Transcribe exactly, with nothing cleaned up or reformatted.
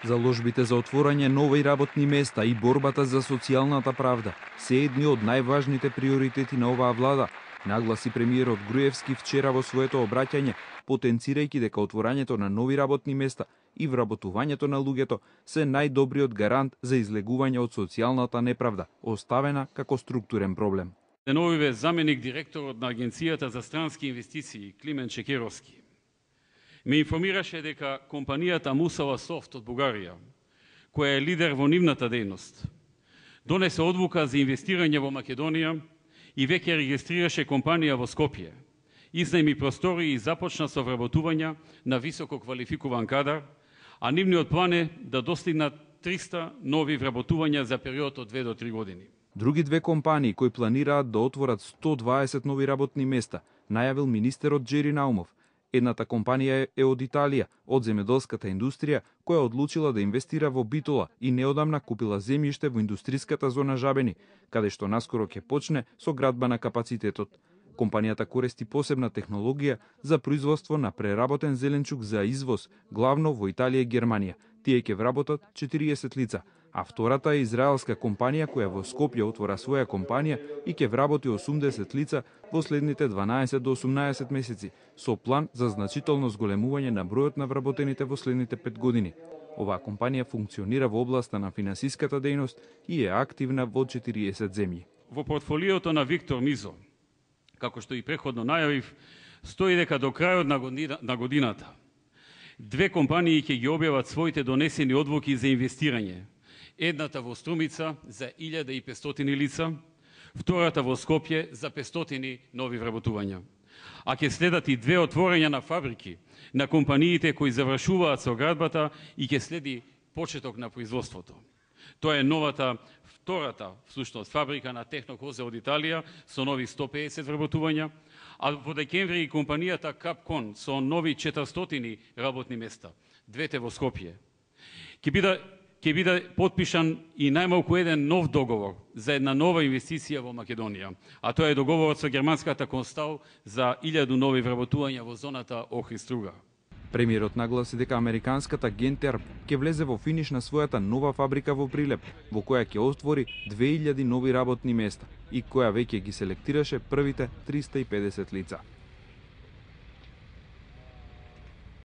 Заложбите за отворање нови работни места и борбата за социјалната правда се едни од најважните приоритети на оваа влада, нагласи премиерот Груевски вчера во своето обраќање, потенцирајќи дека отворањето на нови работни места и вработувањето на луѓето се најдобриот гарант за излегување од социјалната неправда, оставена како структурен проблем. Деновиве заменик директорот на Агенцијата за странски инвестиции Климент Чекеровски ме информираше дека компанијата Мусава Софт од Бугарија, која е лидер во нивната дејност, донесе одлука за инвестирање во Македонија и веќе регистрираше компанија во Скопје, изнајми простори и започна со вработување на високо квалификуван кадар, а нивниот план е да достигнат триста нови вработувања за период од две до три години. Други две компании кои планираат да отворат сто дваесет нови работни места, најавил министерот Джери Наумов. Едната компанија е од Италија, од земјоделската индустрија, која одлучила да инвестира во Битола и неодамна купила земјиште во индустриската зона Жабени, каде што наскоро ќе почне со градба на капацитетот. Компанијата користи посебна технологија за производство на преработен зеленчук за извоз, главно во Италија и Германија. Тие ќе вработат четириесет лица, а втората е израелска компанија која во Скопје отвора своја компанија и ќе вработи осумдесет лица во следните дванаесет до осумнаесет месеци, со план за значително зголемување на бројот на вработените во следните пет години. Оваа компанија функционира во областа на финансиската дејност и е активна во четириесет земји. Во портфолиото на Виктор Мизо, како што и преходно најавив, стои дека до крајот на, година, на годината две компании ќе ги објават своите донесени одлуки за инвестирање. Едната во Струмица за илјада и петстотини лица, втората во Скопје за петстотини нови вработувања. А ќе следат и две отворања на фабрики на компаниите кои завршуваат со градбата и ќе следи почеток на производството. Тоа е новата, втората, всушност, фабрика на Технокозе од Италија со нови сто педесет вработувања, а во декември и компанијата Капкон со нови четиристотини работни места, двете во Скопје. Ќе биде ќе биде потпишан и најмалку еден нов договор за една нова инвестиција во Македонија, а тоа е договорот со германската Констал за илјаду нови вработувања во зоната Охрид-Струга. Премиерот нагласи дека американската Гентерп ќе влезе во финиш на својата нова фабрика во Прилеп, во која ќе отвори две илјади нови работни места и која веќе ги селектираше првите триста и педесет лица.